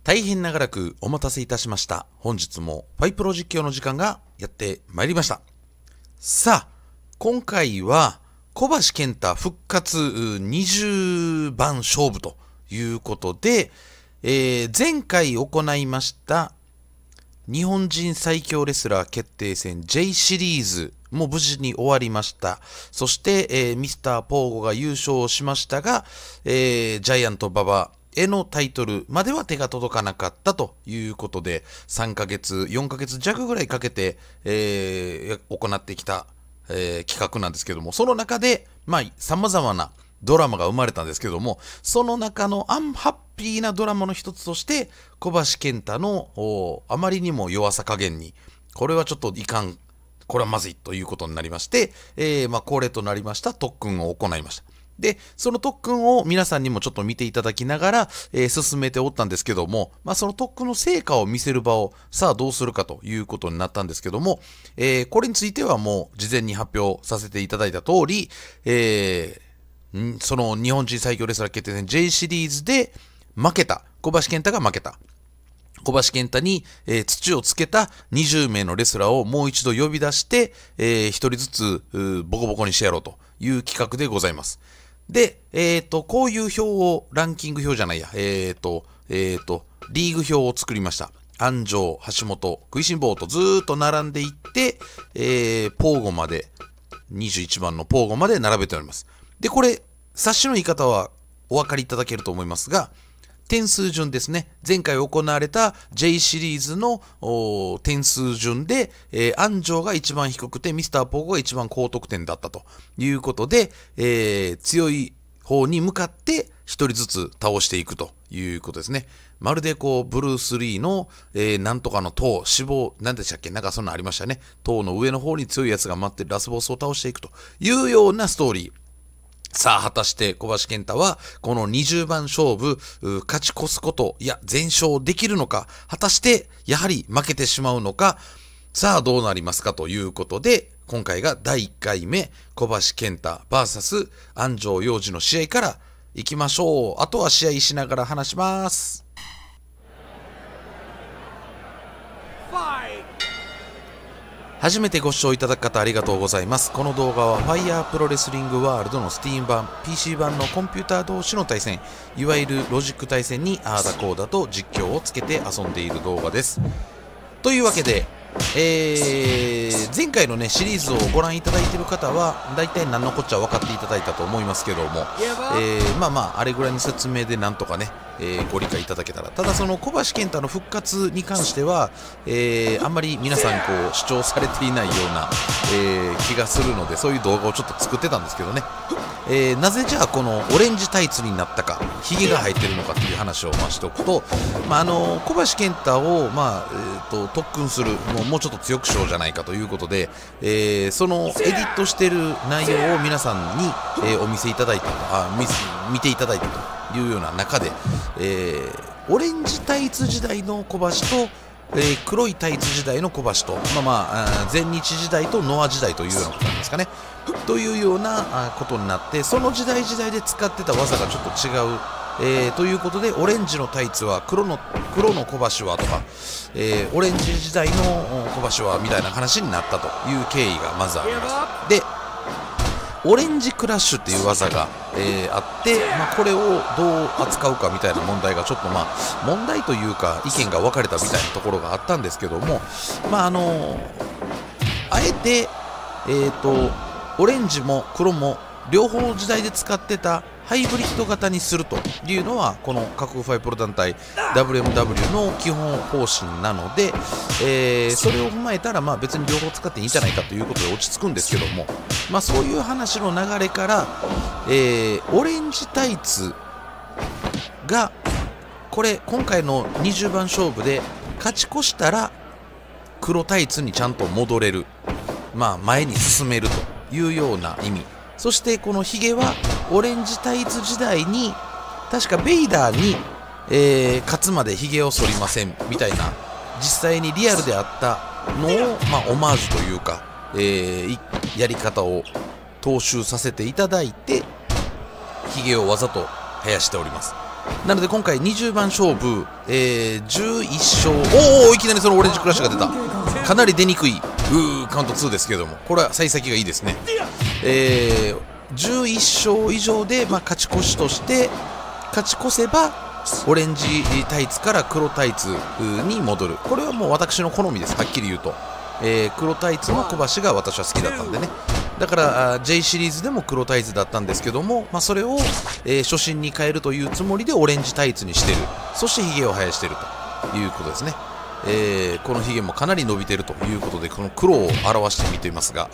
大変長らくお待たせいたしました。本日もファイプロ実況の時間がやってまいりました。さあ、今回は小橋健太復活20番勝負ということで、前回行いました日本人最強レスラー決定戦 J シリーズも無事に終わりました。そして、ミスターポーゴが優勝しましたが、ジャイアント馬場へのタイトルまでは手が届かなかったということで、3ヶ月、4ヶ月弱ぐらいかけて、行ってきた、企画なんですけども、その中で、様々なドラマが生まれたんですけども、その中のアンハッピーなドラマの一つとして、小橋健太のあまりにも弱さ加減に、これはちょっといかん、これはまずいということになりまして、恒例となりました特訓を行いました。で、その特訓を皆さんにもちょっと見ていただきながら、進めておったんですけども、その特訓の成果を見せる場をさあどうするかということになったんですけども、これについてはもう事前に発表させていただいた通り、その日本人最強レスラー決定戦 J シリーズで負けた、小橋健太が負けた。小橋健太に、土をつけた20名のレスラーをもう一度呼び出して、1人ずつボコボコにしてやろうという企画でございます。で、こういう表を、ランキング表じゃないや、リーグ表を作りました。安城、橋本、食いしん坊とずーっと並んでいって、ポーゴまで、21番のポーゴまで並べております。で、これ、冊子の言い方はお分かりいただけると思いますが、点数順ですね。前回行われた J シリーズの点数順で、安城が一番低くてミスターポーゴが一番高得点だったということで、強い方に向かって一人ずつ倒していくということですね。まるでこうブルース・リーの、なんとかの塔、脂肪、何でしたっけ、なんかそんなありましたね。塔の上の方に強いやつが待ってるラスボスを倒していくというようなストーリー。さあ、果たして小橋健太は、この20番勝負、勝ち越すこと、いや、全勝できるのか、果たして、やはり負けてしまうのか、さあ、どうなりますかということで、今回が第1回目、小橋健太 VS 安城洋二の試合から行きましょう。あとは試合しながら話します。初めてご視聴いただく方ありがとうございます。この動画は Fire プロレスリングワールドの Steam 版、PC 版のコンピューター同士の対戦、いわゆるロジック対戦にあーだこーだと実況をつけて遊んでいる動画です。というわけで、前回のねシリーズをご覧いただいている方は大体何のこっちゃ分かっていただいたと思いますけども、あれぐらいの説明でなんとかね、ご理解いただけたら。ただその小橋健太の復活に関しては、あんまり皆さんこう主張されていないような、気がするので、そういう動画をちょっと作ってたんですけどね。なぜじゃあこのオレンジタイツになったか、ヒゲが生えてるのかっていう話をしておくと、小橋健太を、特訓する、もうちょっと強くしようじゃないかということで、そのエディットしてる内容を皆さんに、お見せいただいた見ていただいたというような中で、オレンジタイツ時代の小橋と、黒いタイツ時代の小橋と、全日時代とノア時代というようなことなんですかね。というようなことになって、その時代時代で使ってた技がちょっと違う、ということで、オレンジのタイツは黒の小橋はとか、オレンジ時代の小橋はみたいな話になったという経緯がまずあります。で、オレンジクラッシュっていう技が、あって、これをどう扱うかみたいな問題がちょっと問題というか意見が分かれたみたいなところがあったんですけども、あえて、オレンジも黒も両方時代で使ってたハイブリッド型にするというのはこの各国ファイプロ団体 WMW の基本方針なので、それを踏まえたら別に両方使っていいんじゃないかということで落ち着くんですけども、そういう話の流れから、オレンジタイツがこれ今回の20番勝負で勝ち越したら黒タイツにちゃんと戻れる、前に進めるというような意味。そしてこのヒゲはオレンジタイツ時代に確かベイダーに、勝つまでヒゲを剃りませんみたいな実際にリアルであったのを、オマージュというか、やり方を踏襲させていただいてヒゲをわざと生やしております。 なので今回20番勝負、11勝、おお、いきなりそのオレンジクラッシュが出た。かなり出にくいカウント2ですけども、これは幸先がいいですね。11勝以上で、勝ち越しとして、勝ち越せばオレンジタイツから黒タイツに戻る。これはもう私の好みです、はっきり言うと。黒タイツの小橋が私は好きだったんでね。だから J シリーズでも黒タイツだったんですけども、それを、初心に変えるというつもりでオレンジタイツにしてる。そしてヒゲを生やしてるということですね。このヒゲもかなり伸びてるということで、この黒を表してみていますが、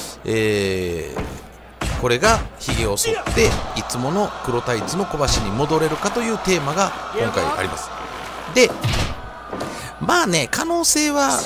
これがヒゲを剃っていつもの黒タイツの小橋に戻れるかというテーマが今回あります。で、可能性は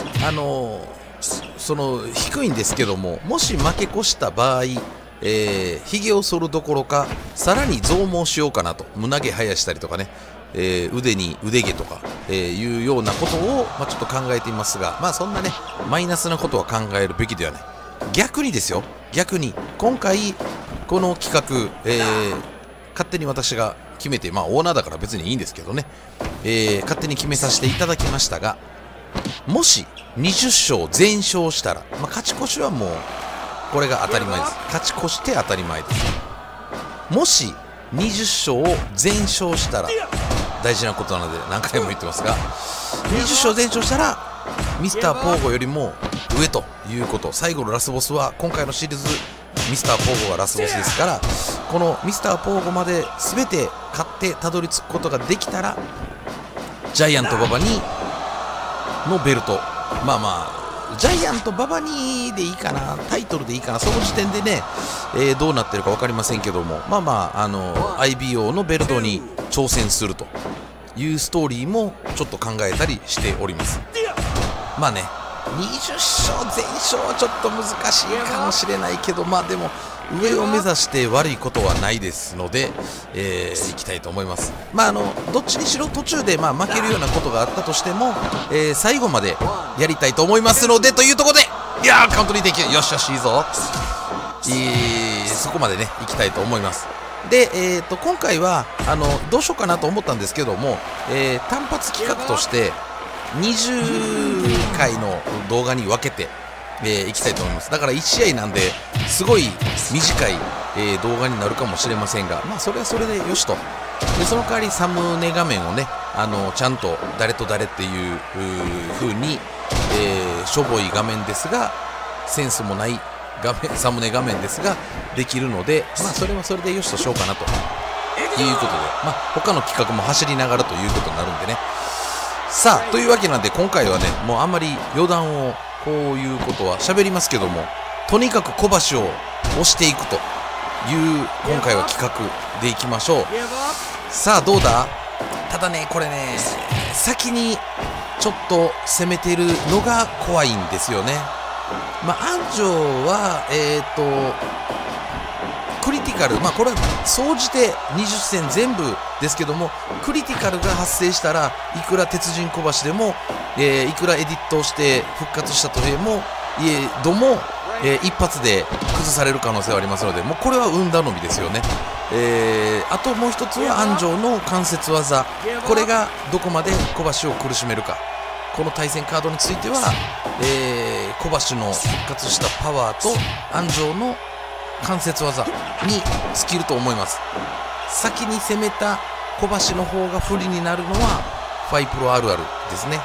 低いんですけども、もし負け越した場合、ヒゲを剃るどころかさらに増毛しようかなと、胸毛生やしたりとかね、腕に腕毛とか、いうようなことを、ちょっと考えていますが、そんなねマイナスなことは考えるべきではない。逆にですよ、逆に今回この企画、勝手に私が決めて、オーナーだから別にいいんですけどね、勝手に決めさせていただきましたが、もし20勝全勝したら、勝ち越しはもうこれが当たり前です。勝ち越して当たり前です。もし20勝を全勝したら、大事なことなので何回も言ってますが、20勝全勝したらミスターポーゴよりも上ということ。最後のラスボスは今回のシリーズミスターポーゴがラスボスですから、このミスターポーゴまで全て勝ってたどり着くことができたら、ジャイアント馬場にのベルト、ジャイアント馬場にでいいかな、タイトルでいいかな、その時点でね、どうなってるか分かりませんけども、IBO のベルトに挑戦するというストーリーもちょっと考えたりしております。20勝全勝はちょっと難しいかもしれないけど、でも上を目指して悪いことはないですので、いきたいと思います。どっちにしろ途中で負けるようなことがあったとしても、最後までやりたいと思いますので、というところで、いやーカウント2.9、よしよし、いいぞ、そこまでねいきたいと思います。で、今回はどうしようかなと思ったんですけども、単発企画として20回の動画に分けていきたいと思います。だから1試合なんですごい短い、動画になるかもしれませんが、それはそれでよしと。でその代わりサムネ画面をね、ちゃんと誰と誰っていう風に、しょぼい画面ですがセンスもないサムネ画面ですができるので、それはそれでよしとしようかなということで、他の企画も走りながらということになるんでね。さあ、というわけなんで今回はね、もうあんまり余談をこういうことは喋りますけども、とにかく小橋を押していくという今回は企画でいきましょう。さあどうだ。ただね、これね、先にちょっと攻めてるのが怖いんですよね。安城はクリティカル、これは総じて20戦全部ですけども、クリティカルが発生したらいくら鉄人小橋でも、いくらエディットをして復活したといえども、一発で崩される可能性はありますので、もうこれは運頼みですよね。あともう一つは安城の関節技、これがどこまで小橋を苦しめるか。この対戦カードについては、小橋の復活したパワーと安城の関節技に尽きると思います。先に攻めた小橋の方が不利になるのはファイプロあるあるですね。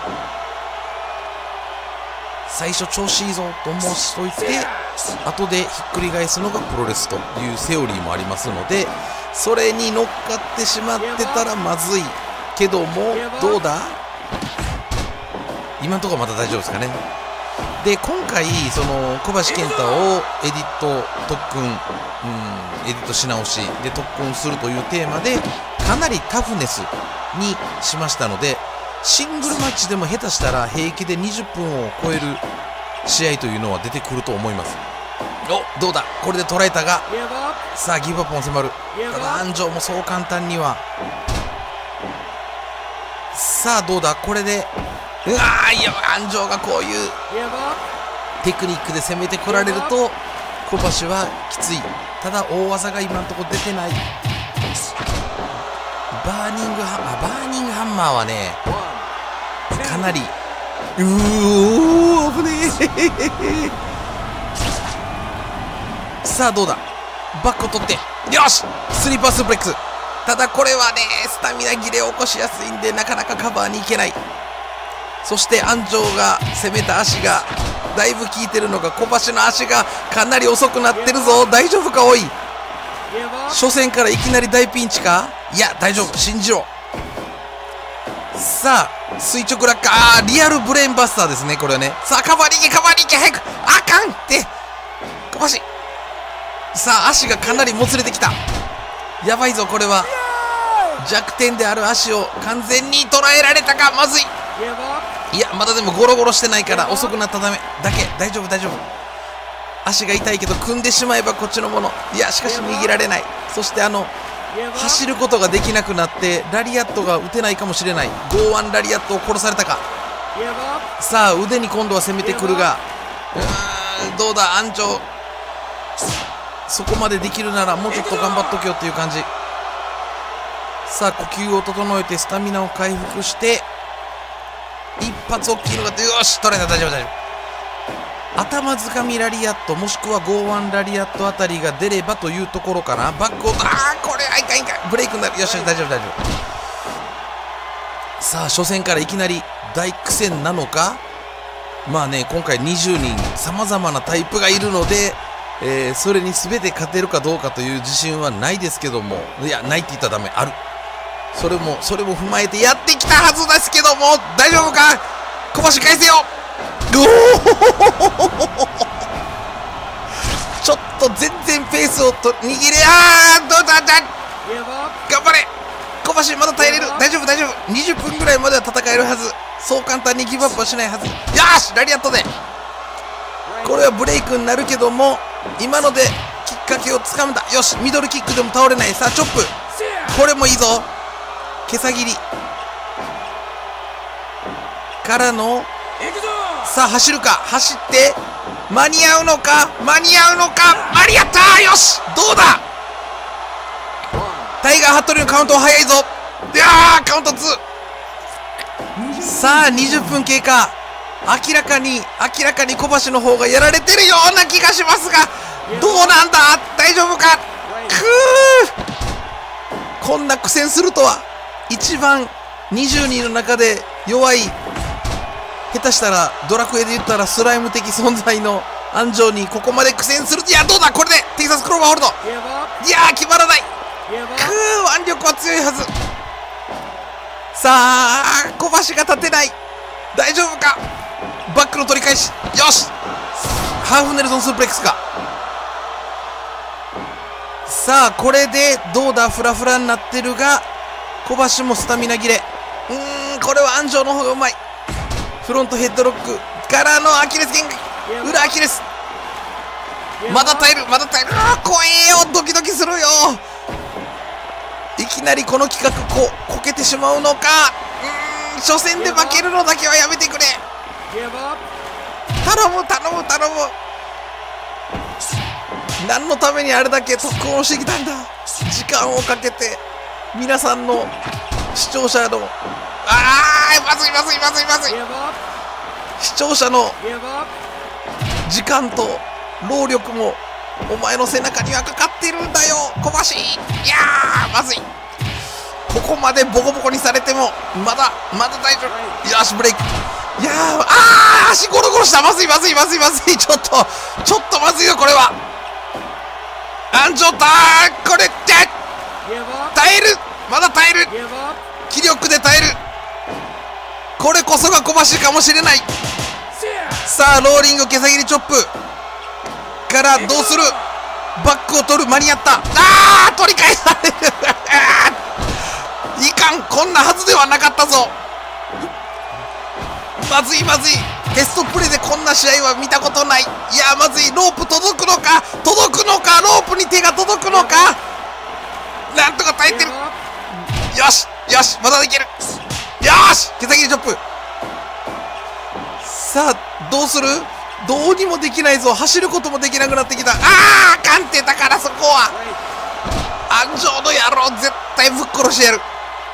最初調子いいぞと申しといて、後でひっくり返すのがプロレスというセオリーもありますので、それに乗っかってしまってたらまずいけども、どうだ、今のところまだ大丈夫ですかね。で今回その小橋健太をエディット特訓、エディットし直しで特訓するというテーマでかなりタフネスにしましたので、シングルマッチでも下手したら平気で20分を超える試合というのは出てくると思います。お、どうだ、これで捉えたが、さあギブアップも迫る。ただ安城もそう簡単には。さあどうだ、これでいや安城がこういうテクニックで攻めてこられると小橋はきつい。ただ大技が今のところ出てない。 バーニングハンマーはね、かなり危ねえさあどうだ、バックを取って、よしスリーパースープレックス。ただこれはね、スタミナ切れを起こしやすいんで、なかなかカバーにいけない。そして安城が攻めた足がだいぶ効いてるのか、小橋の足がかなり遅くなってるぞ。大丈夫かおい、初戦からいきなり大ピンチか。いや大丈夫、信じろ。さあ垂直落下、リアルブレーンバスターですねこれはね。さあカバーに行け、カバーに行け、早く、あかんって小橋。さあ足がかなりもつれてきた。やばいぞこれは。弱点である足を完全に捉えられたか。まずい。いやまだでもゴロゴロしてないから遅くなったためだけ。大丈夫大丈夫。足が痛いけど組んでしまえばこっちのもの。いやしかし握られない。そして走ることができなくなってラリアットが打てないかもしれない。剛腕ラリアットを殺されたか。さあ腕に今度は攻めてくるが、どうだ安城、そこまでできるならもうちょっと頑張っとけよっていう感じ。さあ呼吸を整えてスタミナを回復して一発大きいのが、よし取れた、大丈夫大丈夫。頭づかみラリアットもしくは剛腕ラリアットあたりが出ればというところかな。バックを、これはいかんいかん、ブレイクになる。よし大丈夫大丈夫。さあ初戦からいきなり大苦戦なのか。まあね今回20人さまざまなタイプがいるので、それに全て勝てるかどうかという自信はないですけども、いやないって言ったらダメ、ある。それも踏まえてやってきたはずですけども、大丈夫か小橋返せよ。ちょっと全然ペースを握れ、どうだ頑張れ小橋、まだ耐えれる。大丈夫大丈夫、20分ぐらいまでは戦えるはず。そう簡単にギブアップはしないはず。よしラリアットでこれはブレイクになるけども、今のできっかけをつかんだ。よしミドルキックでも倒れない。さあチョップ、これもいいぞ。毛さ切りからの、さあ走るか、走って間に合うのか、間に合った。よしどうだ、タイガーハットリのカウントは早いぞ。いやーカウント2。さあ20分経過。明らかに小橋の方がやられてるような気がしますが、どうなんだ、大丈夫か。こんな苦戦するとは。一番20人の中で弱い、下手したらドラクエで言ったらスライム的存在の安城にここまで苦戦する。いやどうだこれでテキサスクローバーホールド。いや決まらない。腕力は強いはず。さあ小橋が立てない。大丈夫か。バックの取り返し、よしハーフネルソンスープレックスか。さあこれでどうだ、フラフラになってるが小橋もスタミナ切れ。これは安城の方がうまい。フロントヘッドロックからのアキレス腱、裏アキレス。まだ耐える。怖えよ、ドキドキするよ。いきなりこの企画こけてしまうのか。初戦で負けるのだけはやめてくれ。頼む。何のためにあれだけ特訓をしてきたんだ。時間をかけて皆さんの視聴者のまずい。視聴者の時間と労力もお前の背中にはかかっているんだよ小橋。いやーまずい。ここまでボコボコにされてもまだ大丈夫。よしブレイク。いやー足ゴロゴロした。まずい。ちょっとまずいよこれは。安城これって耐える。まだ耐える。気力で耐える。これこそが小橋かもしれない。さあローリング毛先りチョップからどうする。バックを取る。間に合った。取り返されるいかん、こんなはずではなかったぞ。まずい。テストプレイでこんな試合は見たことない。いやまずい。ロープ届くのか。ロープに手が届くのか。なんとか耐えてる。よしまだできる。よし毛先りチョップ。さあどうする。どうにもできないぞ。走ることもできなくなってきた。鑑定だからそこは安城の野郎絶対ぶっ殺してやる。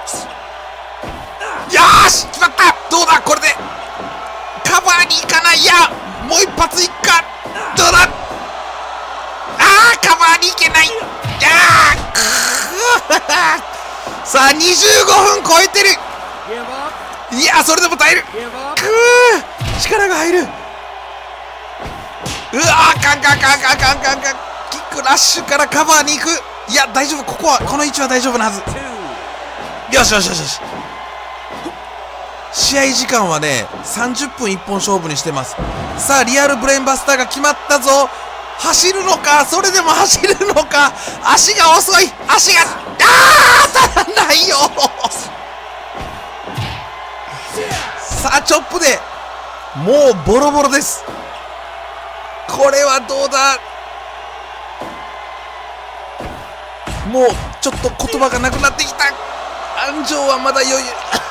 よーし決まった。どうだこれでカバーに行かない。いやもう一発いくか。どうだ。カバーに行けない。さあ25分超えてる。いやそれでも耐える。力が入る。うわカンキックラッシュからカバーに行く。いや大丈夫、この位置は大丈夫なはず。よし。試合時間はね30分一本勝負にしてます。さあリアルブレーンバスターが決まったぞ。走るのか、それでも走るのか。足が遅い。足が足らないよ。さあチョップでもうボロボロです。これはどうだ。もうちょっと言葉がなくなってきた。安城はまだ余裕。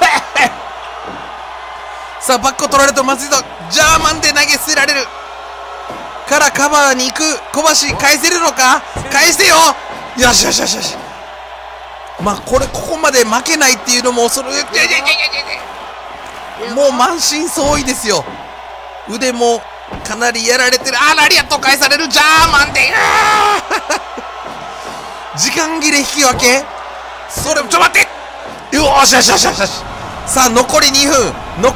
さあバックを取られるとまずいぞ。ジャーマンで投げ捨てられるからカバーに行く。小橋返せるのか。返せよ。よし。まあここまで負けないっていうのももう満身創痍ですよ。腕もかなりやられてる。ラリアット返される。ジャーマンで時間切れ引き分け。それちょ待って。よし。さあ残り2分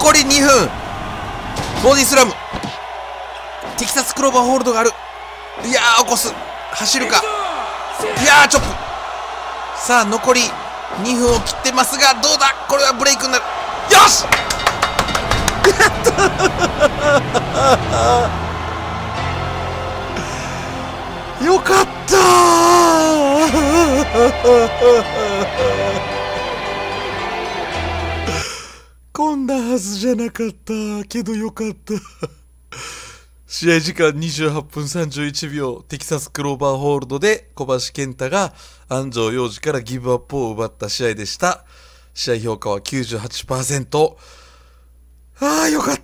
ボディスラム。テキサスクローバーホールドがある。いや起こす。走るか。いやチョップ。さあ残り2分を切ってますがどうだ。これはブレイクになる。よしやったよかったこんなはずじゃなかったけどよかった試合時間28分31秒。テキサスクローバーホールドで小橋健太が安城洋二からギブアップを奪った試合でした。試合評価は 98%。よかった。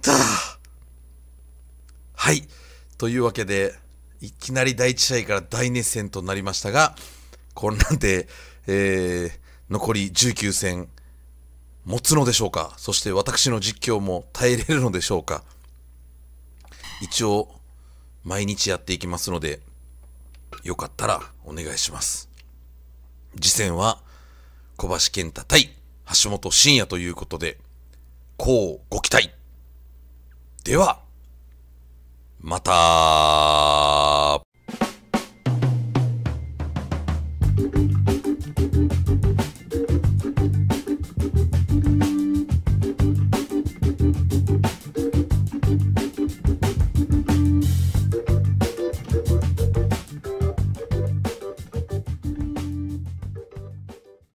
はい。というわけで、いきなり第1試合から大熱戦となりましたが、こんなんで、残り19戦、持つのでしょうか。そして私の実況も耐えれるのでしょうか。一応、毎日やっていきますので、よかったらお願いします。次戦は、小橋健太対橋本真也ということで、こうご期待。では、また。